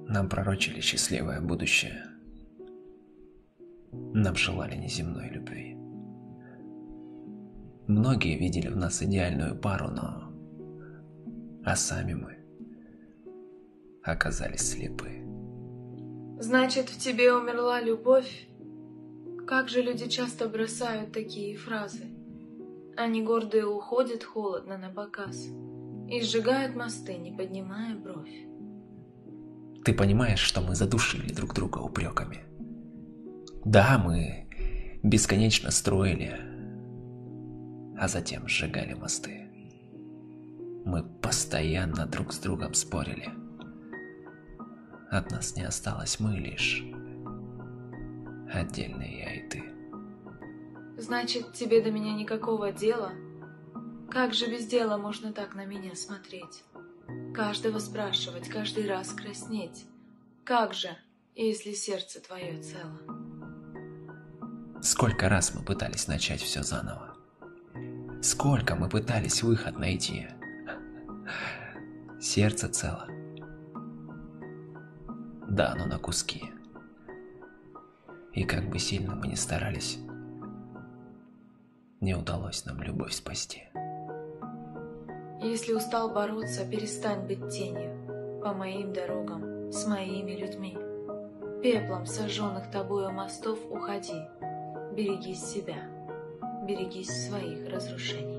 Нам пророчили счастливое будущее. Нам желали неземной любви. Многие видели в нас идеальную пару, а сами мы оказались слепы. Значит, в тебе умерла любовь? Как же люди часто бросают такие фразы. Они гордые уходят холодно на показ и сжигают мосты, не поднимая бровь. Ты понимаешь, что мы задушили друг друга упреками? Да, мы бесконечно строили, а затем сжигали мосты. Мы постоянно друг с другом спорили. От нас не осталось мы лишь, отдельные я и ты. Значит, тебе до меня никакого дела? Как же без дела можно так на меня смотреть? Каждого спрашивать, каждый раз краснеть. Как же, если сердце твое цело? Сколько раз мы пытались начать все заново? Сколько мы пытались выход найти? Сердце цело. Да, но на куски. И как бы сильно мы ни старались, не удалось нам любовь спасти. Если устал бороться, перестань быть тенью по моим дорогам, с моими людьми. Пеплом сожженных тобою мостов уходи. Берегись себя, берегись своих разрушений.